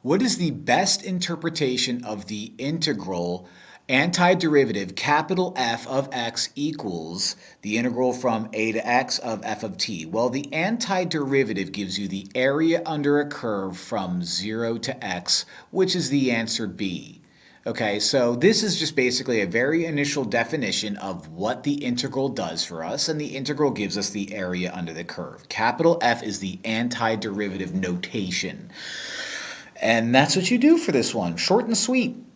What is the best interpretation of the integral antiderivative capital F of x equals the integral from a to x of f of t? Well, the antiderivative gives you the area under a curve from 0 to x, which is the answer B. Okay, so this is just basically a very initial definition of what the integral does for us, and the integral gives us the area under the curve. Capital F is the antiderivative notation. And that's what you do for this one. Short and sweet.